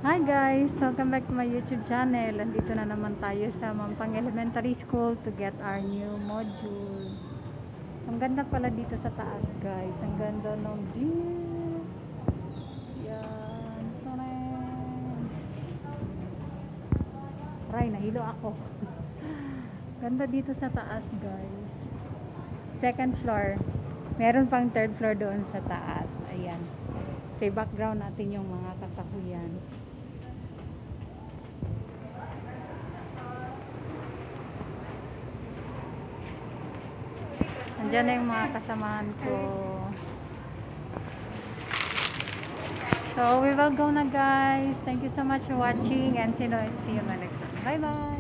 Hi guys! Welcome back to my YouTube channel. Andito na naman tayo sa Mampang Elementary School to get our new module. Ang ganda pala dito sa taas guys. Ang ganda ng view. Yan. Taran! Aray, nahilo ako. Ganda dito sa taas guys. Second floor. Meron pang third floor doon sa taas. Ayan. Sa background natin yung mga kakahuyan. Andiyan na yung mga kasamahan ko. So, we will go na guys. Thank you so much for watching and see you in the next one. Bye-bye!